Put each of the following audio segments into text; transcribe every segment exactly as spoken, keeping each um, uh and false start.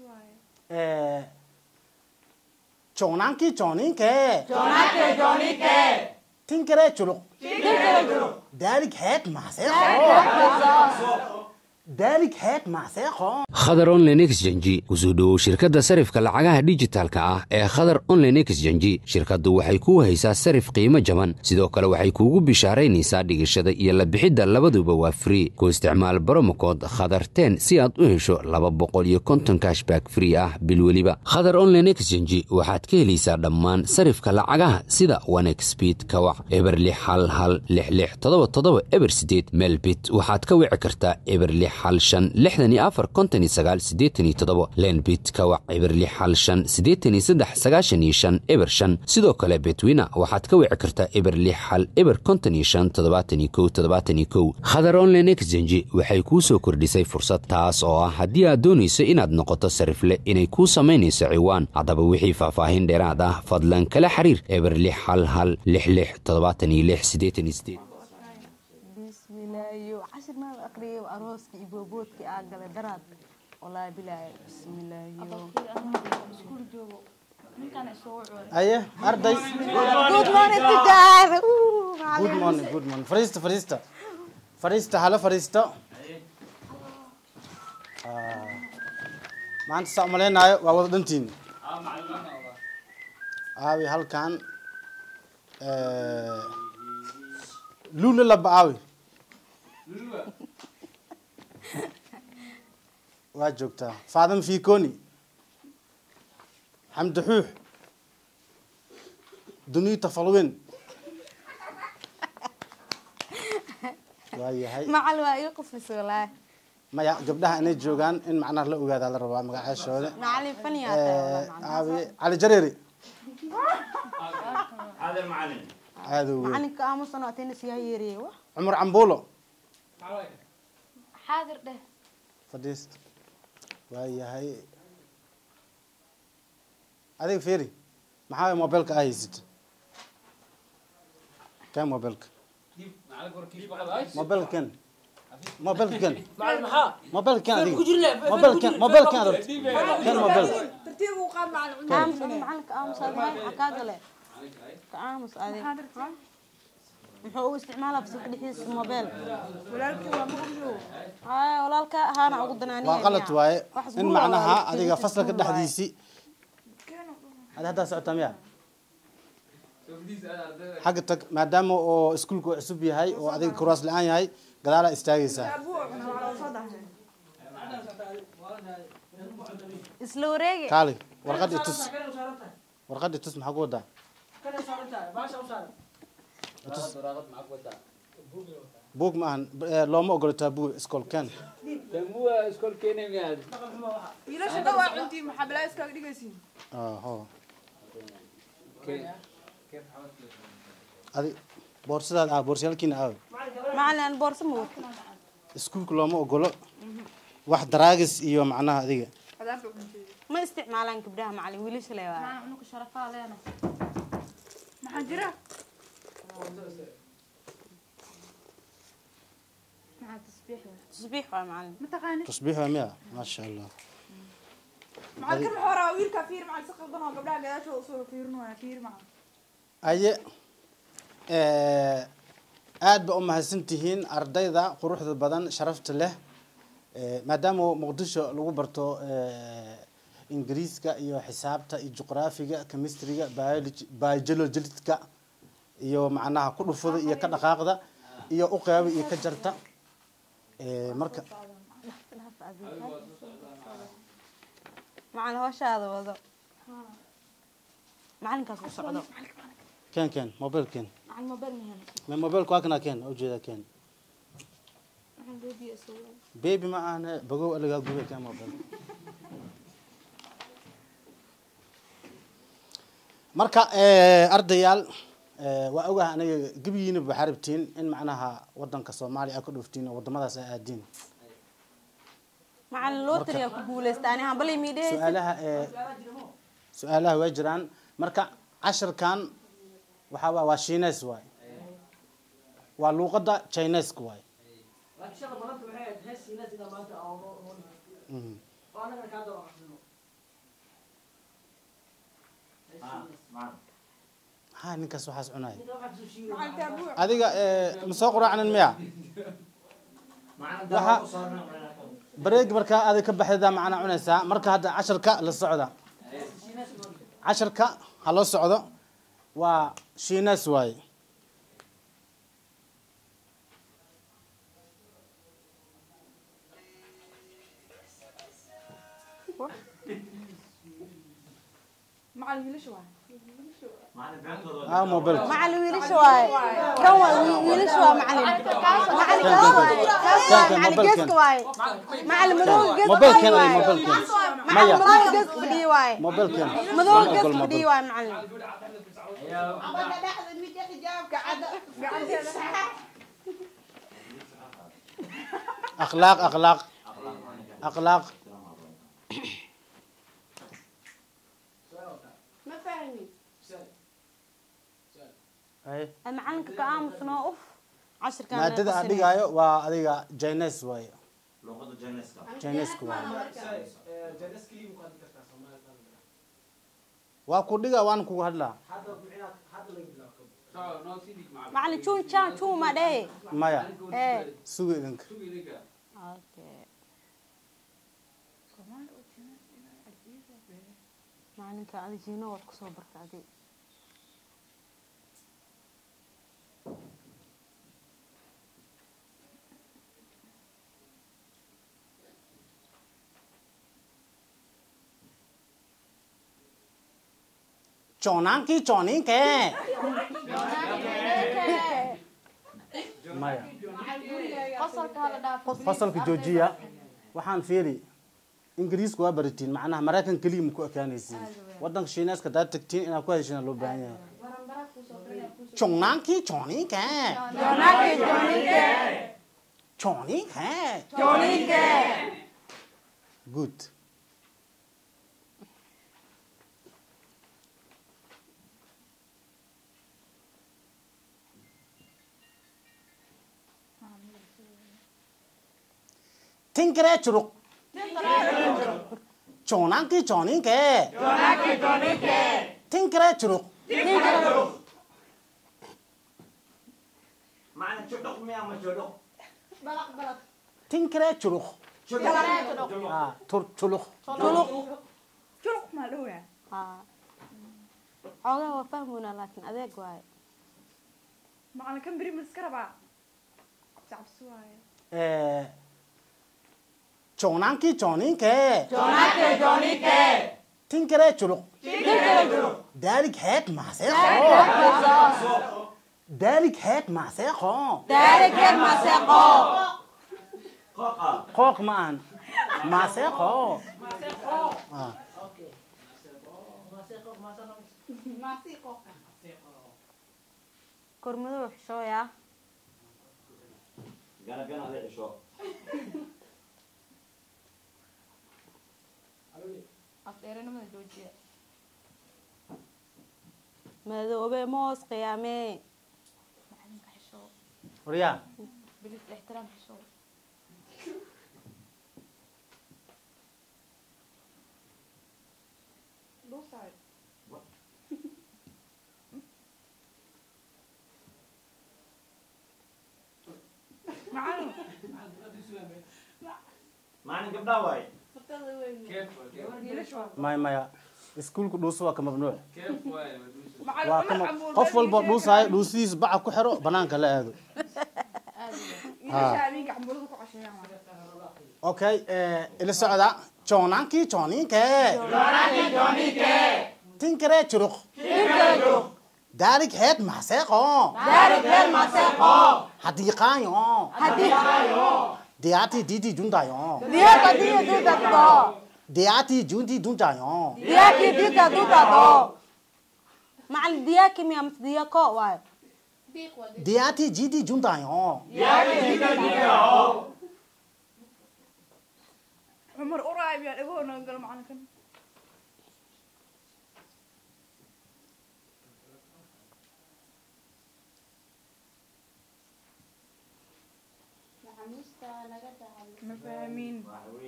جونانكي جونينكي جونانكي جونينكي تنكري جلو تنكري جلو دارك هيك مع سيخو دارك هيك مع سيخو خضر أونلاين إكسشينج وسودو شركة صرف كالعجاها ديجيتال كا إيه خضر أونلاين إكسشينج شركة دو وحيكو هيسا صرف قيمة جمن سيدو كلا وحيكو بشهرين نيسا ديجشدا يلا بحدة لبدو بوا فري كو استعمال برومو كود خضر عشرة سياد وهشو لبا بقول يكونتن كاش باك فري اه بالوليبا خضر أونلاين إكسشينج وحاد كيليسا دمان صرف كالعجاها سيدا وانك سبيد كوع إبر لي حال حال لح لح تضوى تضوى إبر سديد ملبيت وحاد كوع كرتا إبر لي حال شن لحدني أفر كونتني سجال سديتني تضبو لين بيت كوع عبر لي حال شن سديتني سدح سجاشني شن إبر شن سيدو كلا بيتوينا وحد كوع كرتا إبر لي حال إبر كونتني شن تضباتني كو تضباتني كو خضر أونلاين إكسشينج waxay ku soo kordhisay fursad taas oo ah haddii aad doonayso inaad noqoto sarifle inay ku sameynayso ciwaan haddaba wixii faahfaahin dheeraad ah fadlan kala xiriir eber lix hal hal lix lix toddobaatan iyo lix siddeetan iyo siddeed عشر ما أقري وأروسك إبوبوتك أقل دراد والله بلا بسم الله يو أيه أردي good morning تجار good morning good morning فريستا فريستا فريستا هلا فريستا ما أنت ساملين أيه وأودنتين أوي هل كان لولا لبعاوي واجوكتا فاضم في كوني حمد حوح دنيا تفلوين واي هاي مع الواقع قفص والله ما يا قبلها أنا جوجان إن معناه لا أوجد على الربع مقعد شغله معلم فنيات أبي على جريري هذا المعلم هذا هو معلم كأمو سنواتين سيايري عمر عمبولو حاضر ده فديست واي هاي هذيك فيري محاوي موبايلك أيزت كم موبايلك موبايل كان موبايل كان موبايل كان هذيك موبايل كان موبايل كان كان موبايل ترتيب وقام مع العمر معلك أمس هذا حكاك له كأمس هذا محو استعمالها في سكر حيس الموبايل ولكن ما مقبلو هاي ولكن هانا عقدنا نية وقلت واي إن معناها هذيك فصلك الحديثي هذا هذا سأتميع حقتك ما دام أو سكولك عصبي هاي وهذيك كراس الآن هاي قلالة استاجيسة إسلوري كالي ورقد يتس ورقد يتس محقودا بوك معن لو ما قلت أبو إسكول كان مو إسكول كان يعني يلا شو دوا عندي محبلا إسكول دي قاسين آه هو كيف هذه بورصة آه بورصة لكن آه معنا البورصة موت إسكول كلها ما أقوله واحد دراجس إيوه معناها هذه ما استعمالان كبرها معلم وليش لا أنا عنك شرفة علينا محجرة مع التسبيح تصبيح يا معلم متقاني تصبيح ومية ما شاء الله مع كم حوار وير كثير مع السقف ضنا قبلها قاعد شو صور كثير كثير مع أي aad ba u mahadsantihiin ardayda quruxda badan sharafta leh maadaama muqdisho lagu barto ingiriiska iyo xisaabta iyo juqraafiga chemistryga biology-ka iyo macnaha ku dhufada iyo ka dhaqaaqda iyo u qeybi iyo ka jarta marka معنا هو شاذ وضع معلم كاس وصعده كان كان موبايل كان عن موبايل مهنا من موبايل كواكنا كان أوجده كان عن بيبي أسوي بيبي ما أنا بقول اللي قال بيبي كان موبايل مركا أرديال وأوجه أنا جبيني بحربتين إن معناها وطن كصومالي أكل وفتين وطن ماذا سأدين مع اللوتري أقول استاني هم بلي ميدي سؤالها سؤالها وجران مركا عشر كان وحوا واشينيس واي واللغة تشاينيس كواي ها نكاس وحاس عناي معلم تابوع adiga ee masoo quraacan miya waxa bareeg marka aad ka baxda macna cunaysa marka hadda casharka la socda casharka ha loo socdo waa shiinas way معلم ليش واحد اه موبايل معلم ويلش واي كان ويلش واي معلم معلم معلم جسك واي معلم مدو جسك موبايل كان موبايل كان معلم مدو جسك بدي واي موبايل كان مدو جسك بدي واي معلم اخلاق اخلاق اخلاق ما فاهمين اي المعلم كقام سنو اوف عشر كان maadada aan dhigayo waa adiga Chinese way luqada Chinese-ka Chinese way waa ku dhiga waan ku hadlaa معلم شون شان شون ما ده maya ايه sugi idinka اوكي معلم كان جينا وقت صبر كعدي chonang ki choning ke maya fasalka joojiya waxaan fiiri ingiriisku waa baritiin macnaha maraykan kaliya ma ku ekaanaysiin wadanka shiinayska daa tagtiin inaad ku hadashina loo baahan yahay chonang ki choning ke choning ke good tinkere churuk chonang ki choning ke tinkere churuk macna jodok miya ma jodok tinkere churuk ah tur chuluk شلوق شلوق مالوه ها عوضة وفهمونا لكن أذيك واي معلم كم بريم السكربة صعب سواي eh chonang ki choning ke tinkere churuk darik het ma se kho darik het ma se kho دارك هيك ما سيقو qaqa khok maan ma se kho ah كرمدو شوية gana gana ada isho مذوبة موس قيامي riya معلم macna gabdha way ليش واحد maya maya iskuulku dhuuso waa ka mamnuuc معلم waa kama qof walba dhuusaay dhuusiis baca ku xiro banaanka la aado ليش هذيك عم بقولك عشان okay eh ila socda chonanki choninke tinkere churuk darik het ma se kho دارك هيك ما سيقو hadiqayo هدي diati didi jundayo ديك دي دودا دو diati jundi jundayo ديك ديك دودا دو مع الدياك ميا مس دياكو واي diati jidi jundayo عمر قريب يا ابو نقول معنا كم مفاهمين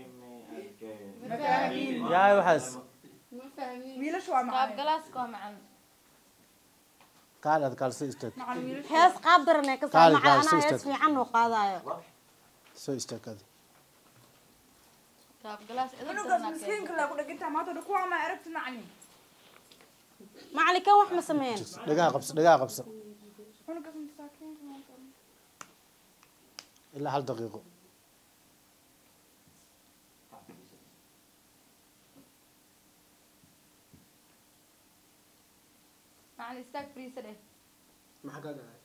مفاهمين yaay waxaas ويلا شو معنا قلاسكو معن kaal ad kaal soo istaag macallin wiil hees qaab daran ee ka Kaali, soo kaali, macallin soo hees istaag. fiican oo qaadayo soo istaag ad Kaab galaas idin cunugaas miskiinka la ku dhagintaa maanta dhan kuwa ma aragti macallin macallin kan wax ma sameyn dhagaa qabso dhagaa qabso cunugaas masaakiinka maanta ilaa hal daqiiqo macallin istaag friisa dheh maxaa ka dhacay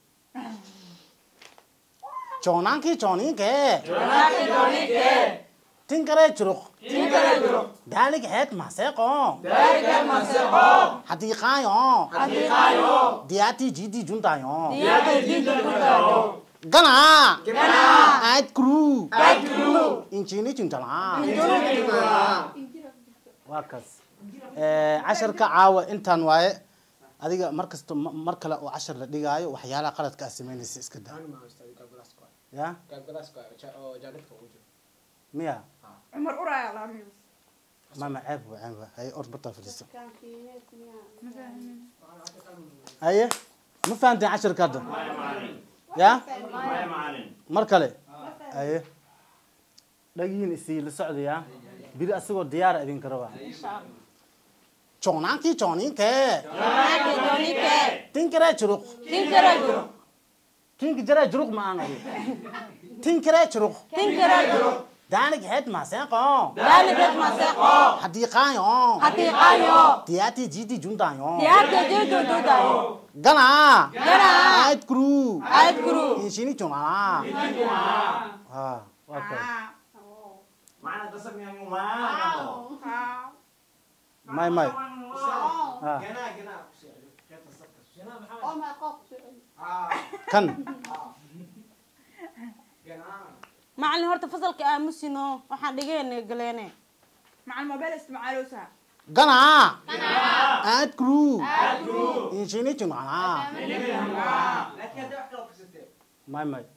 joonaankii jooniinkee Joonaankii jooniinkee. tinkaree juruq Tinkaree juruq. daalig heed maseeqo Daaligee maseeqo. hadiiqaayo Hadiiqaayo. diyaatii jiidii juntaayo Diyaadii diinta guntaayo. ganaa Ganaa. aad kuruu Aad kuruu. injiini juntalaa Injiini juntalaa. waa kaas casharka caawa intaan waaye adiga mar kasto mar kale oo cashar la dhigaayo waxyaalaha qaladka aad samaynaysa iska daa ya miya cumar uraya la amiis mama ceeb waa ceeb waa hay ord bartaa fadhiiso haye ma fahanteen casharka hadda ya Maya macallin. mar kale haye dhagihiin isii la socdaya biri asagoo diyaara idinka rabaa joonaankii jooniinkee joonaankii jooniinkee tinkaree juruq tinkaree juruq kinka jaree juruq ma aan adi tinkaree juruq tinkaree juruq daalig heed maseeqo daalig heed maseeqo hadiiqaayo hadiiqaayo diyaatii jiidii juntaayo diyaatii jiidii juntaayo ganaa ganaa aad kuruu aad kuruu inshini junaa ha waa kay Macna dasab yang umah. may may ha Gana gana. kan macallin horta fasalka aamusino waxaan dhigeynay galeene macallin mobile isticmaaloosa ganaa aad kuruu inshini junaa may may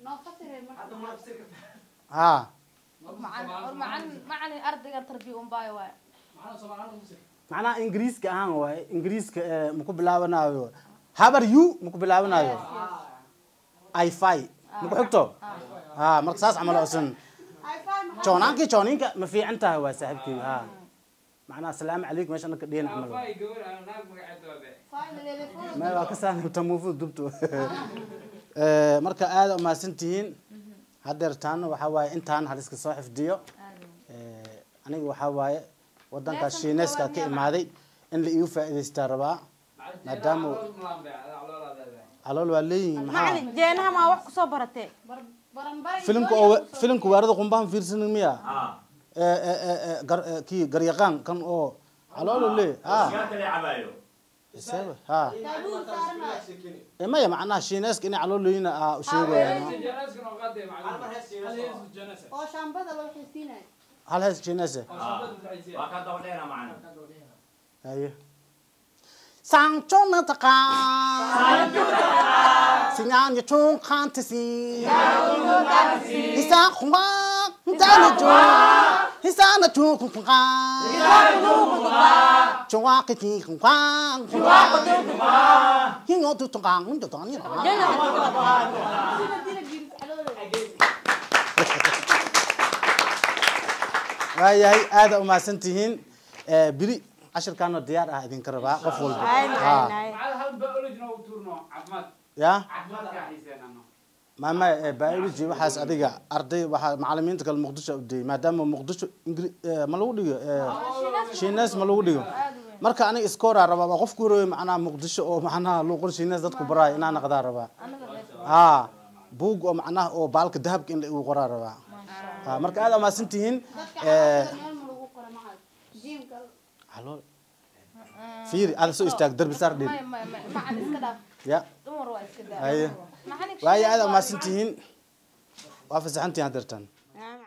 ha macallin macallin macallin ardayga tarbiya un baayo waay macnaha ingiriiska ahaan waaye ingiriiska maku bilaabanayo habar you maku bilaabanayo ifi maku xigto ha marka saas camal osan joonaankii jooniinka ma fiican tahay waa saaxiibkii ha macnaha asalaamu calaykum meesha anaka dheen camal ma waa ka saani tamuufu dubto marka aad u mahadsan tihiin hadeertaan waxaa waaye intaan haliska soo xifdiyo aniga waxaa waaye wadankaas shiineeska ka imaaday in la iigu faa'iidaystaa rabaa maadaama calool waa leeyihiin maxaa macallin jeenaha maa wax kusoo baratee filimka oo filimka waarada qumbahan fiirsanin miya kii garyaqaan kan oo calool lee ha Sigaarka la cabayo. isaga ha maya macnaha shiineeska inay calool leeyina aa u sheegayaan oo shaambada loo xiisiinayo hal hees shiineese Waa ka dawdheena macna. haye Sangchona taka Singan ya chung kantisi Hisa khunga Dana chung Hisa na chung khunga Chungwa kiti khunga Chungwa kiti khunga Hingo tu tungang Hingo tu tungang waayahay aad u mahadsantihiin biri cashirkaanoo diyaar ah idinka rabaa qof walba ya mama biology waxaas adiga arday waxaa macalimiinta kale muqdisho u dayay maadaama muqdisho ingri ma lagu dhigo shiinees ma lagu dhigo marka aniga iskooraa rabaa qofku hore macnaha muqdisho oo macnaha luuqan shiinees dadku baraay inaan naqdaa rabaa ha buug oo macnaha oo baalka dahabka in la igu qoraa rabaa ha marka aad amaasan tihiin halool fiiri aad soo istaag darbi saar dhig macallin iska dhaaf ya dumar waa iska dhaaf haye waaye aad amaasan tihiin waa fasaxantihiin hadeertaan